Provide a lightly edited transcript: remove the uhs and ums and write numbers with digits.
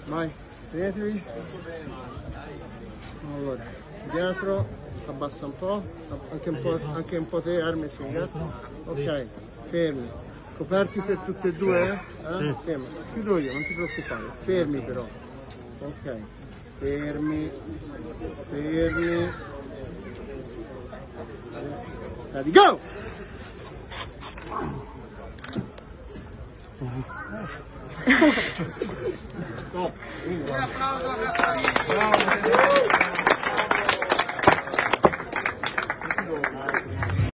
Vai, tenetevi. Allora, dietro, abbassa un po', anche un po' te, Hermes, ok, fermi. Coperti per tutte e due? Sì. Fermi. Chiudo io, non ti preoccupare, fermi però. Ok, fermi, fermi. Ready, go! Un applauso a